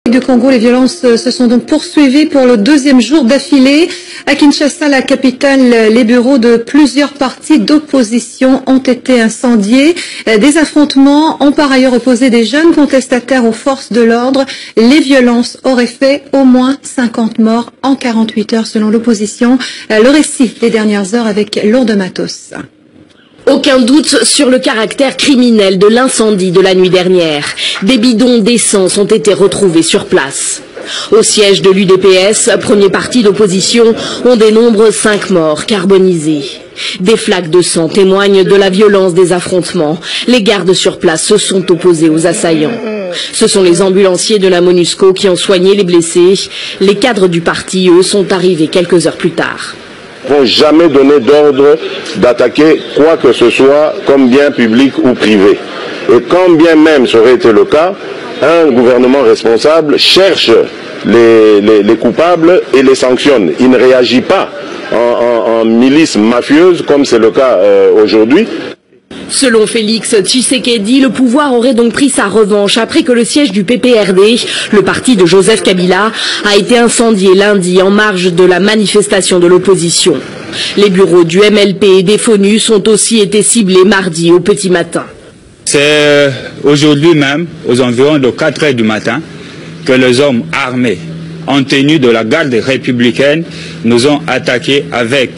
Du Congo, les violences se sont donc poursuivies pour le deuxième jour d'affilée. À Kinshasa, la capitale, les bureaux de plusieurs partis d'opposition ont été incendiés. Des affrontements ont par ailleurs opposé des jeunes contestataires aux forces de l'ordre. Les violences auraient fait au moins 50 morts en 48 heures selon l'opposition. Le récit des dernières heures avec Lourdes Matos. Aucun doute sur le caractère criminel de l'incendie de la nuit dernière. Des bidons d'essence ont été retrouvés sur place. Au siège de l'UDPS, premier parti d'opposition, on dénombre 5 morts carbonisés. Des flaques de sang témoignent de la violence des affrontements. Les gardes sur place se sont opposés aux assaillants. Ce sont les ambulanciers de la MONUSCO qui ont soigné les blessés. Les cadres du parti, eux, sont arrivés quelques heures plus tard. N'ont jamais donné d'ordre d'attaquer quoi que ce soit comme bien public ou privé. Et quand bien même ça aurait été le cas, un gouvernement responsable cherche les coupables et les sanctionne. Il ne réagit pas en milice mafieuse comme c'est le cas aujourd'hui. Selon Félix Tshisekedi, le pouvoir aurait donc pris sa revanche après que le siège du PPRD, le parti de Joseph Kabila, a été incendié lundi en marge de la manifestation de l'opposition. Les bureaux du MLP et des FONUS ont aussi été ciblés mardi au petit matin. C'est aujourd'hui même, aux environs de 4 heures du matin, que les hommes armés en tenue de la garde républicaine nous ont attaqués avec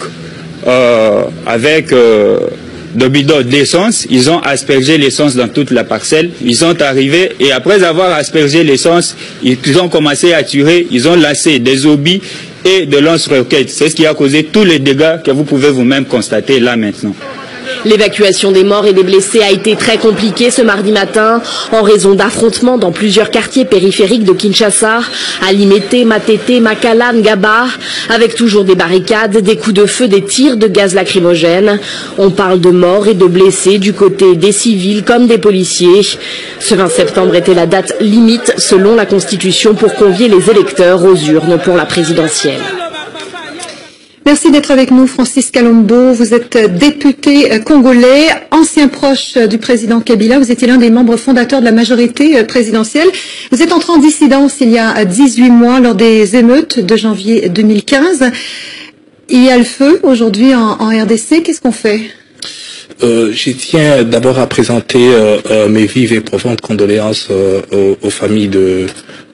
de bidons d'essence. Ils ont aspergé l'essence dans toute la parcelle. Ils sont arrivés et après avoir aspergé l'essence, ils ont commencé à tirer. Ils ont lancé des obus et de lance-roquettes. C'est ce qui a causé tous les dégâts que vous pouvez vous-même constater là maintenant. L'évacuation des morts et des blessés a été très compliquée ce mardi matin en raison d'affrontements dans plusieurs quartiers périphériques de Kinshasa, à Limete, Matete, Makala, Ngaba, avec toujours des barricades, des coups de feu, des tirs de gaz lacrymogène. On parle de morts et de blessés du côté des civils comme des policiers. Ce 20 septembre était la date limite selon la Constitution pour convier les électeurs aux urnes pour la présidentielle. Merci d'être avec nous, Francis Kalombo. Vous êtes député congolais, ancien proche du président Kabila. Vous étiez l'un des membres fondateurs de la majorité présidentielle. Vous êtes entré en dissidence il y a 18 mois lors des émeutes de janvier 2015. Il y a le feu aujourd'hui en RDC. Qu'est-ce qu'on fait? Je tiens d'abord à présenter mes vives et profondes condoléances aux familles de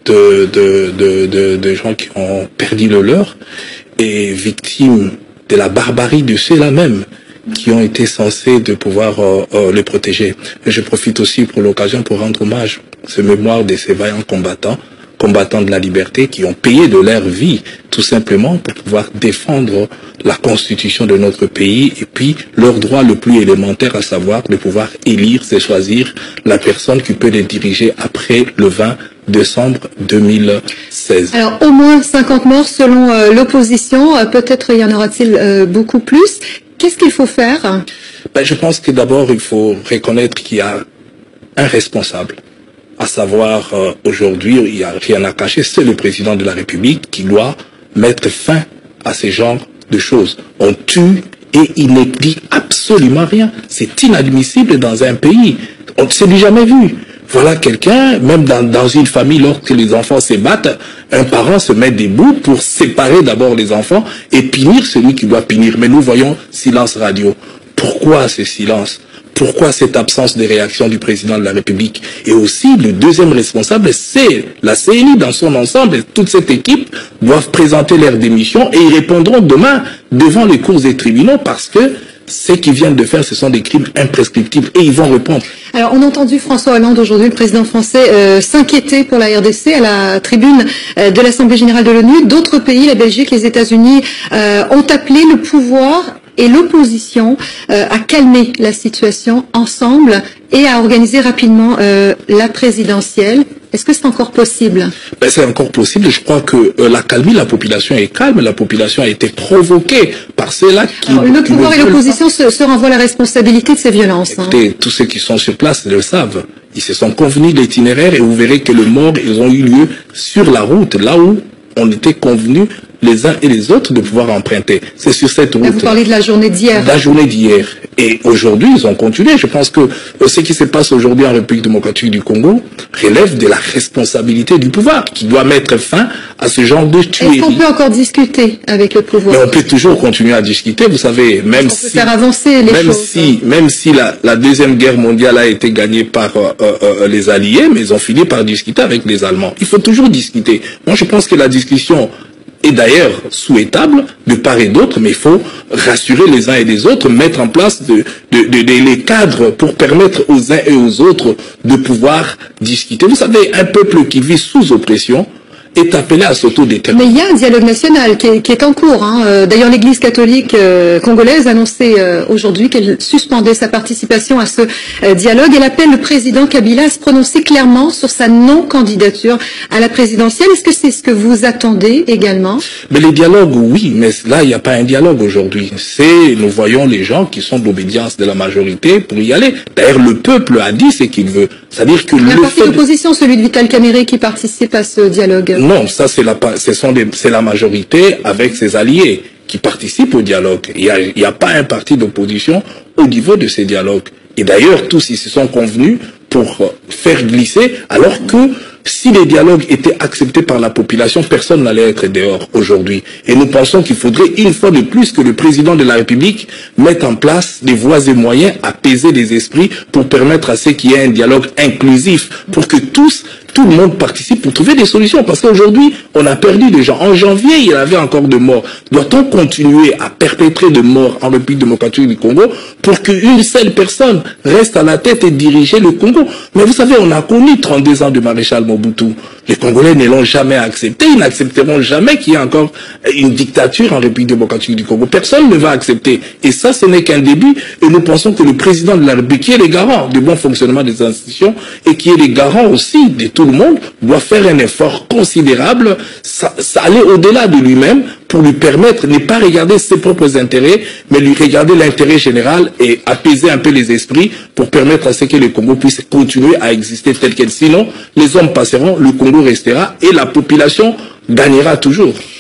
gens qui ont perdu le leur et victimes de la barbarie de ceux-là même qui ont été censés de pouvoir les protéger. Et je profite aussi pour l'occasion pour rendre hommage à ce mémoire de ces vaillants combattants de la liberté qui ont payé de leur vie tout simplement pour pouvoir défendre la constitution de notre pays et puis leur droit le plus élémentaire, à savoir de pouvoir élire, c'est choisir la personne qui peut les diriger après le 20 décembre 2016. Alors, au moins 50 morts selon l'opposition. Peut-être y en aura-t-il beaucoup plus. Qu'est-ce qu'il faut faire? Je pense que d'abord, il faut reconnaître qu'il y a un responsable. À savoir, aujourd'hui, il n'y a rien à cacher, c'est le président de la République qui doit mettre fin à ce genre de choses. On tue et il ne dit absolument rien. C'est inadmissible dans un pays. On ne s'est jamais vu. Voilà quelqu'un, même dans une famille, lorsque les enfants se battent, un parent se met debout pour séparer d'abord les enfants et punir celui qui doit punir. Mais nous voyons silence radio. Pourquoi ce silence? Pourquoi cette absence de réaction du président de la République? Et aussi, le deuxième responsable, c'est la CENI dans son ensemble. Toute cette équipe doivent présenter leur démission et ils répondront demain devant les cours des tribunaux parce que ce qu'ils viennent de faire, ce sont des crimes imprescriptibles et ils vont répondre. Alors, on a entendu François Hollande aujourd'hui, le président français, s'inquiéter pour la RDC à la tribune de l'Assemblée générale de l'ONU. D'autres pays, la Belgique, les États-Unis, ont appelé le pouvoir et l'opposition à calmer la situation ensemble et à organiser rapidement la présidentielle. Est-ce que c'est encore possible? C'est encore possible. Je crois que la population est calme. La population a été provoquée par ceux-là qui... Alors, le pouvoir et l'opposition se renvoient la responsabilité de ces violences. Écoutez, tous ceux qui sont sur place le savent. Ils se sont convenus de l'itinéraire et vous verrez que les morts, ils ont eu lieu sur la route, là où on était convenu les uns et les autres de pouvoir emprunter. C'est sur cette route. Là, vous parlez de la journée d'hier. La journée d'hier. Et aujourd'hui, ils ont continué. Je pense que ce qui se passe aujourd'hui en République démocratique du Congo relève de la responsabilité du pouvoir qui doit mettre fin à ce genre de tuerie. Est-ce qu'on peut encore discuter avec le pouvoir? Mais on peut toujours continuer à discuter, vous savez, même on peut faire avancer les choses. Même si la Deuxième Guerre mondiale a été gagnée par les Alliés, mais ils ont fini par discuter avec les Allemands. Il faut toujours discuter. Moi, je pense que la discussion est d'ailleurs souhaitable de part et d'autre, mais il faut rassurer les uns et les autres, mettre en place les cadres pour permettre aux uns et aux autres de pouvoir discuter. Vous savez, un peuple qui vit sous oppression est appelé à s'autodéterminer. Mais il y a un dialogue national qui est en cours. Hein. D'ailleurs, l'Église catholique congolaise a annoncé aujourd'hui qu'elle suspendait sa participation à ce dialogue. Elle appelle le président Kabila à se prononcer clairement sur sa non-candidature à la présidentielle. Est-ce que c'est ce que vous attendez également? Mais les dialogues, oui, mais là, il n'y a pas un dialogue aujourd'hui. Nous voyons les gens qui sont d'obédience de la majorité pour y aller. D'ailleurs, le peuple a dit ce qu'il veut. C'est-à-dire que le parti d'opposition, celui de Vital Kamerhe, qui participe à ce dialogue. Non, ça c'est la majorité avec ses alliés qui participent au dialogue. Il n'y a pas un parti d'opposition au niveau de ces dialogues. Et d'ailleurs, tous ils se sont convenus pour faire glisser, alors que si les dialogues étaient acceptés par la population, personne n'allait être dehors aujourd'hui. Et nous pensons qu'il faudrait une fois de plus que le président de la République mette en place des voies et moyens, apaiser les esprits pour permettre à ce qu'il y ait un dialogue inclusif, pour que tout le monde participe pour trouver des solutions. Parce qu'aujourd'hui, on a perdu des gens. En janvier, il y avait encore de morts. Doit-on continuer à perpétrer de morts en République démocratique du Congo pour qu'une seule personne reste à la tête et diriger le Congo? Mais vous savez, on a connu 32 ans de maréchal Mobutu. Les Congolais ne l'ont jamais accepté. Ils n'accepteront jamais qu'il y ait encore une dictature en République démocratique du Congo. Personne ne va accepter. Et ça, ce n'est qu'un début. Et nous pensons que le président de la République, qui est le garant du bon fonctionnement des institutions et qui est le garant aussi de tout le monde, doit faire un effort considérable, ça aller au-delà de lui-même pour lui permettre de ne pas regarder ses propres intérêts, mais lui regarder l'intérêt général et apaiser un peu les esprits pour permettre à ce que le Congo puisse continuer à exister tel quel. Sinon, les hommes passeront, le Congo restera et la population gagnera toujours.